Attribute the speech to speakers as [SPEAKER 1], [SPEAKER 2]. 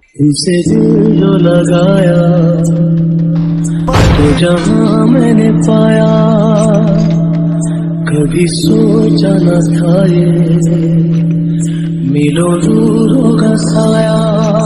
[SPEAKER 1] तुमसे दिल जो लगाया तो जहां मैंने पाया, कभी सोचा न था ये मिलो दूर होगा साया।